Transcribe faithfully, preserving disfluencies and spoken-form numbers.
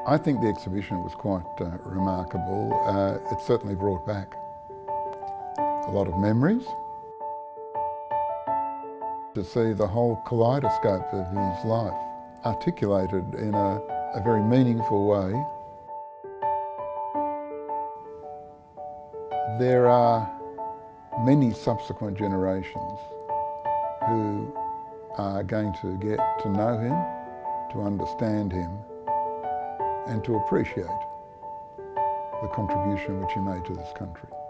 I think the exhibition was quite uh, remarkable. Uh, it certainly brought back a lot of memories. To see the whole kaleidoscope of his life articulated in a, a very meaningful way. There are many subsequent generations who are going to get to know him, to understand him, and to appreciate the contribution which he made to this country.